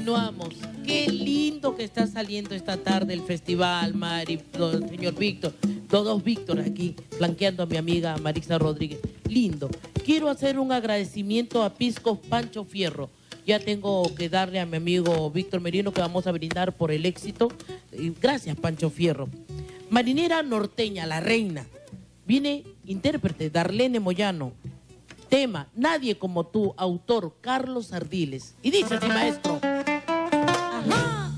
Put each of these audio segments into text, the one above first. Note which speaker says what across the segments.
Speaker 1: Continuamos. Qué lindo que está saliendo esta tarde el festival, Mari, señor Víctor. Todos Víctor aquí, flanqueando a mi amiga Marisa Rodríguez. Lindo. Quiero hacer un agradecimiento a Piscos Pancho Fierro. Ya tengo que darle a mi amigo Víctor Merino que vamos a brindar por el éxito. Gracias, Pancho Fierro. Marinera Norteña, la reina. Viene intérprete, Darlene Moyano. Tema, Nadie como tú, autor, Carlos Ardiles. Y dice así, maestro.
Speaker 2: Ajá.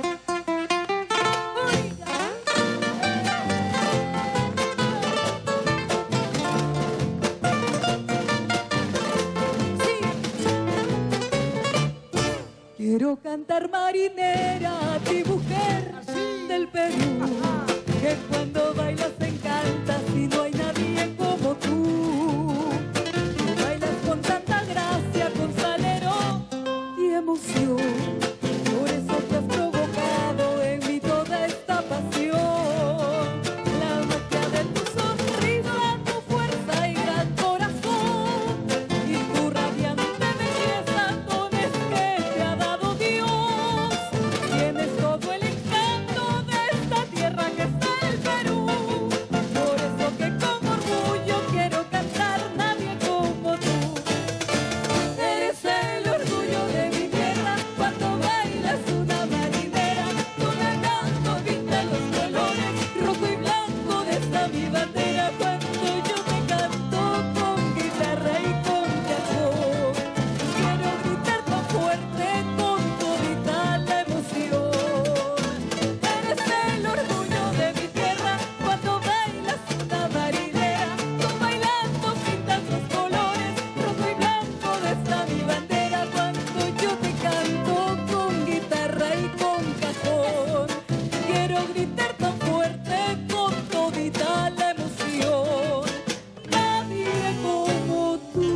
Speaker 2: Quiero cantar marinera a ti, mujer del Perú, que cuando bailas encantas y no hay nadie como tú. Tú bailas con tanta gracia, con salero y emoción. Por eso te has provocado en mí toda esta pasión. La magia de tu sonrisa, tu fuerza y gran corazón, y tu radiante belleza, dones que te ha dado Dios. Tienes todo el encanto de esta tierra que es el Perú. Por eso que con orgullo quiero cantar Nadie como tú. Eres el orgullo de mi tierra, cuando bailas una marinera. Tu canto pinta los colores, rojo y blanco de esta mi bandera. Cuando yo te canto con guitarra y con cajón, quiero gritar tan fuerte con todita la emoción. Eres el orgullo de mi tierra, cuando bailas una marinera. Tú bailando pintas los colores, rojo y blanco de esta mi bandera. Cuando yo te canto con guitarra y con cajón, quiero gritar tan fuerte con todita la emoción. Nadie como tú.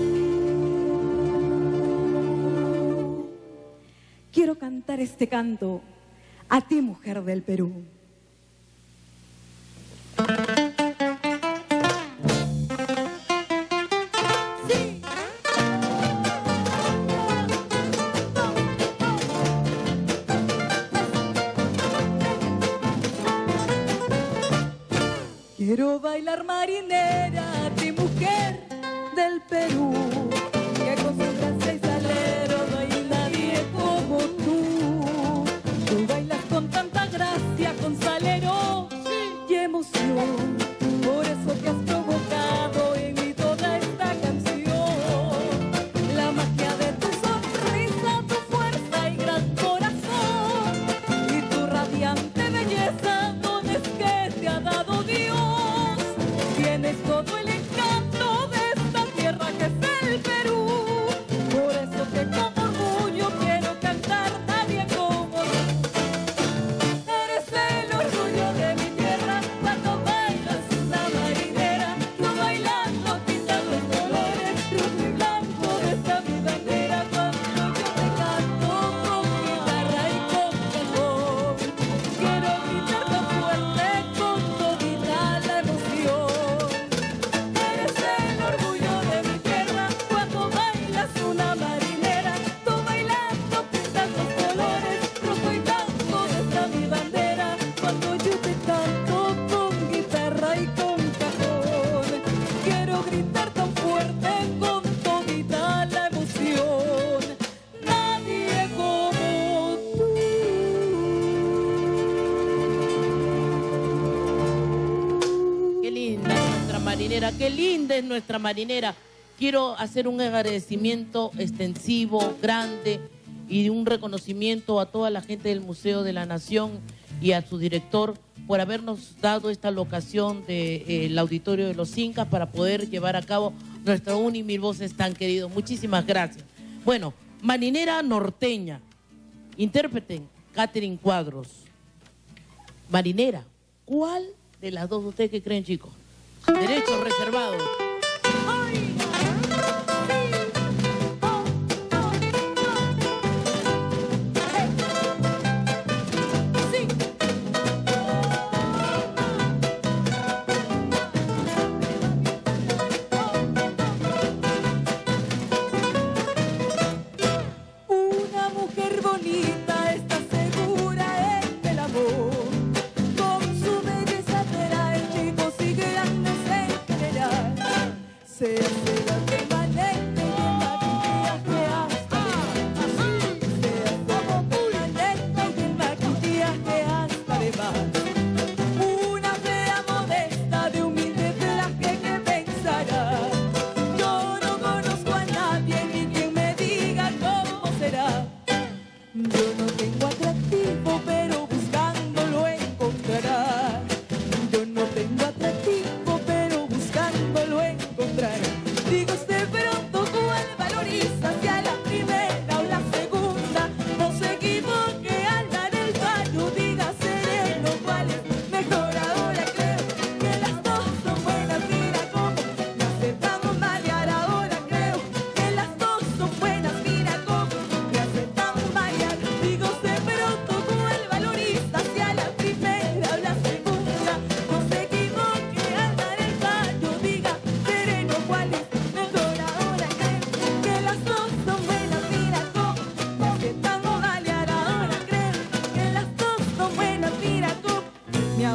Speaker 2: Quiero cantar este canto a ti, mujer del Perú. Sí. Quiero bailar marinera a ti, mujer del Perú, que con su gracia y salero no hay nadie como tú. Tú bailas con tanta gracia, con salero y emoción. Por eso que has provocado en mí toda esta canción. La magia de tu sonrisa, tu fuerza y gran corazón, y tu radiante belleza, dones que te ha dado Dios. Tienes todo el encanto de esta tierra que es el Perú. Por eso que con orgullo quiero cantar Nadie como tú. Eres el orgullo de mi tierra, cuando bailas una marinera. Tú bailando pintas los colores, rojo y blanco de esta mi bandera. Cuando yo te canto con guitarra y con cajón, quiero gritar tan fuerte con todita la emoción. Eres el orgullo de mi tierra, cuando bailas una marinera. Tú bailando pintas los colores, rojo y blanco de esta mi bandera. Cuando yo te canto con guitarra y con cajón, quiero gritar tan fuerte con todita la emoción. Nadie como tú.
Speaker 1: Qué linda es nuestra marinera, qué linda es nuestra marinera. Quiero hacer un agradecimiento extensivo, grande, y un reconocimiento a toda la gente del Museo de la Nación y a su director por habernos dado esta locación del Auditorio de los Incas para poder llevar a cabo nuestro Unimil Voces tan querido. Muchísimas gracias. Bueno, marinera norteña, intérprete Catherine Cuadros. Marinera, ¿cuál de las dos ustedes qué creen, chicos? Derechos reservados.
Speaker 2: Una mujer bonita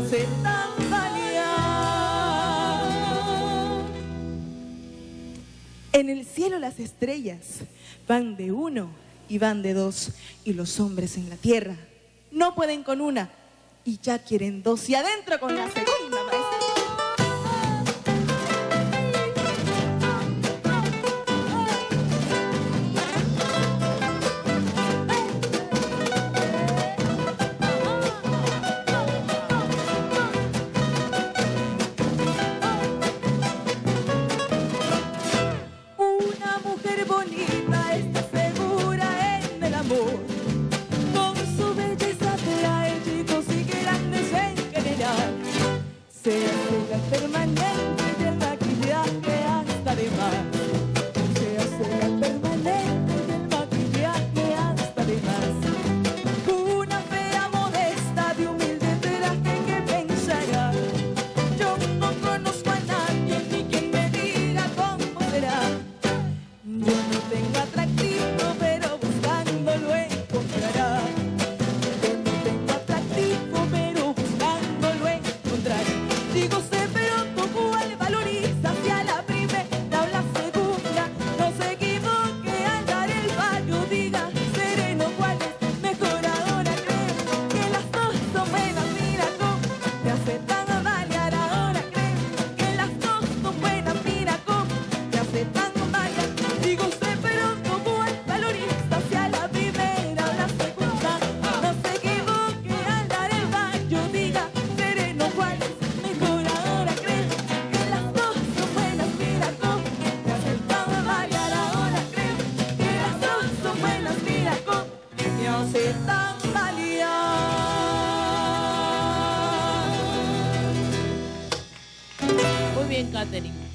Speaker 2: hace tambalear. En el cielo las estrellas van de uno y van de dos, y los hombres en la tierra no pueden con una y ya quieren dos, y adentro con la segunda, maestra. Se hace la permanente del maquillaje hasta de más. Se hace la permanente del maquillaje hasta de más. Una fea modesta de humilde traje que pensará: yo no conozco a nadie ni quien me diga cómo será. Yo no tengo atractivo, pero buscando lo encontrará. Yo no tengo atractivo, pero buscando lo encontrará. Digo sé, pero tú cuál valoriza, si a la primera o la segunda. No se equivoque al dar el fallo, diga sereno cuál es mejor. Ahora creo que las dos son buenas, mira cómo te hace tambalear. Ahora creo que las dos son buenas, mira cómo te hace tambalear. Digo sé, pero tú cuál valoriza, si a la primera o la segunda. No se equivoque al dar el fallo, diga sereno cuál es. Ahora creo que las dos son buenas, mira cómo te hacen tambalear. Ahora creo que las dos son buenas, mira cómo te hacen tambalear.
Speaker 1: Muy bien, Katherine.